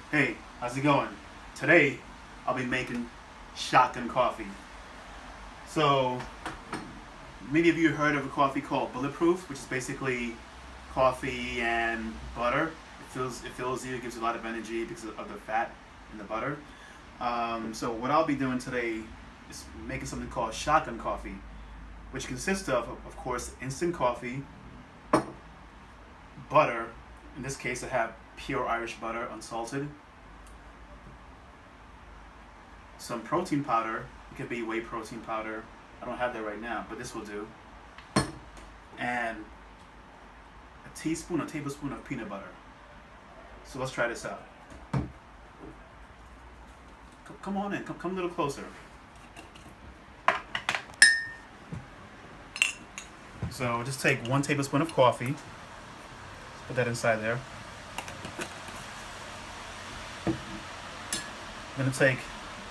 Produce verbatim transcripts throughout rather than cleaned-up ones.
Hey, how's it going? Today, I'll be making shotgun coffee. So, many of you heard of a coffee called Bulletproof, which is basically coffee and butter. It fills, it fills you, it gives you a lot of energy because of the fat in the butter. Um, so what I'll be doing today is making something called shotgun coffee, which consists of, of course, instant coffee, butter. In this case, I have pure Irish butter, unsalted. Some protein powder. It could be whey protein powder. I don't have that right now, but this will do. And a teaspoon, a tablespoon of peanut butter. So let's try this out. C- come on in. Come, come a little closer. So just take one tablespoon of coffee. Put that inside there. I'm gonna take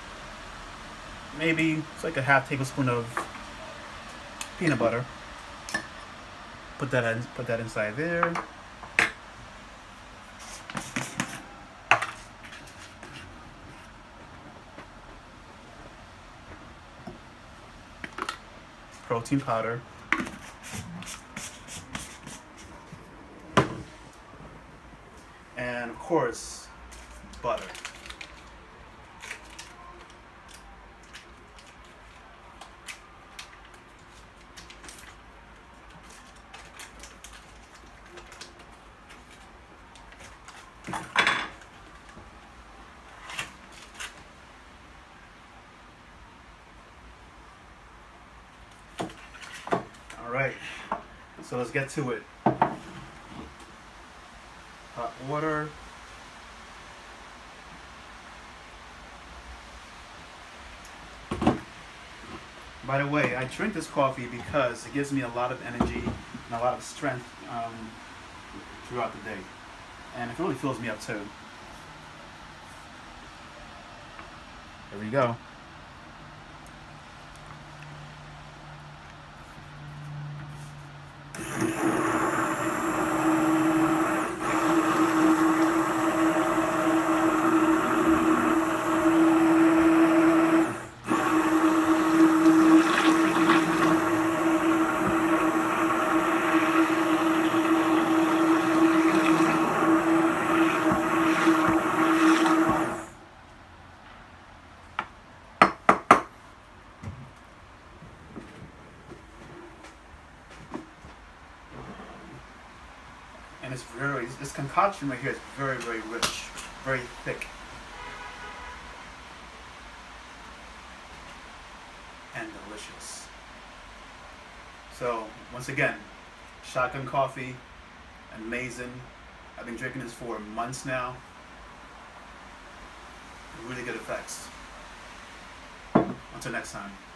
maybe it's like a half tablespoon of peanut butter. Put that in, put that inside there. Protein powder. And of course, butter. All right, so let's get to it. Hot water. By the way, I drink this coffee because it gives me a lot of energy and a lot of strength um, throughout the day. And it really fills me up too. There we go. And it's very, this concoction right here is very, very rich, very thick. And delicious. So, once again, shotgun coffee, amazing. I've been drinking this for months now. Really good effects. Until next time.